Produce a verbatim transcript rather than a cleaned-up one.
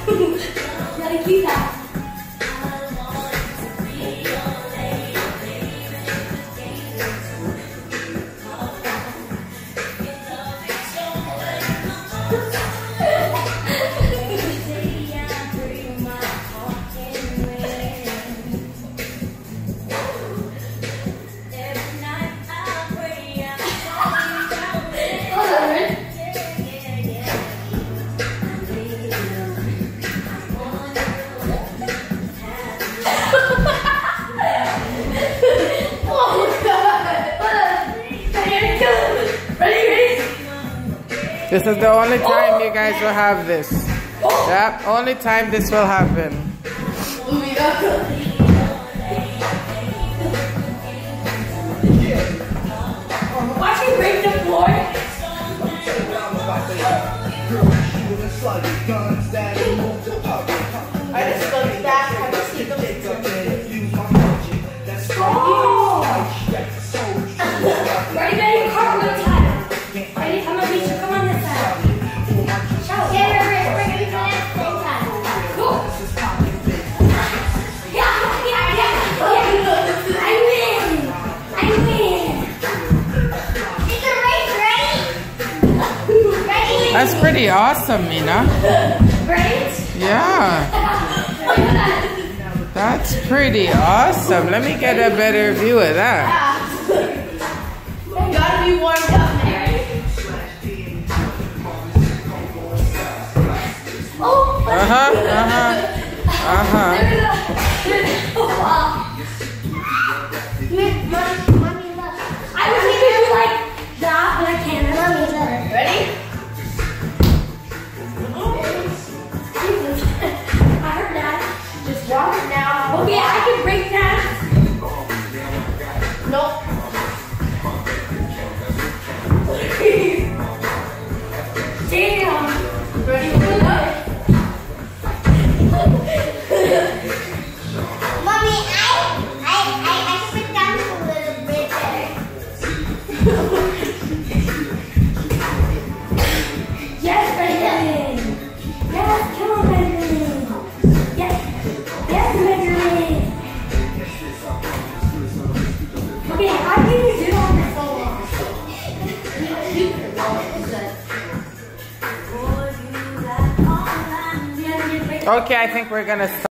Gotta keep that. This is the only time you guys will have this. Yep, only time this will happen. Watch me break the floor. I just looked back. Have you seen them? Ready, ready, cartwheel time. Ready, come on, Misha, come on this side. Shout, yeah, ready, ready, ready, come on this side. Cool. Yeah, yeah, yeah, yeah. I win. I win. It's a race, ready? Ready? That's pretty awesome, Mina. Right? Yeah. That's pretty awesome. Let me get a better view of that. You gotta be warmed up, Mary. Oh! Uh-huh, uh-huh, uh-huh. Mommy, look. I was thinking do like that, but I can't. Mommy, look. Ready? I heard that. Just walk it now. Okay, I can break that. Nope. Damn. Ready for it? Mommy, I, I, I, I can put down a little bit better. Yes, Benjamin. Yes, come on, Benjamin. Yes, yes, Benjamin. Okay, how can you do all this so long? Okay, I think we're gonna stop.